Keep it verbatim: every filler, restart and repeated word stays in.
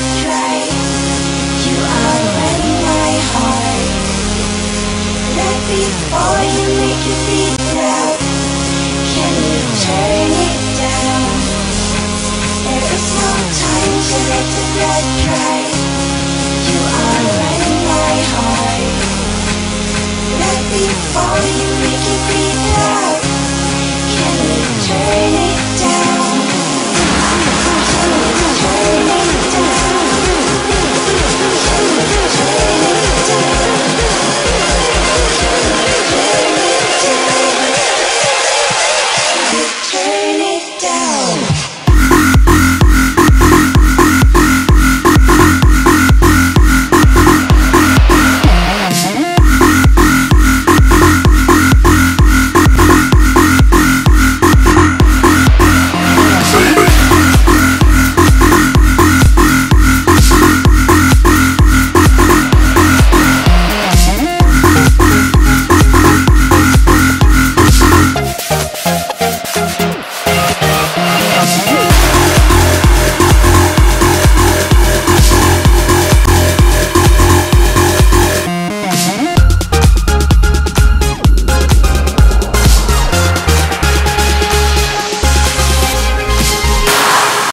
blood dry. You are running my heart. Right before you make it beat loud, can you turn it down? There is no time to let the blood dry. You are running my heart. Right before you make it beat loud, can you turn it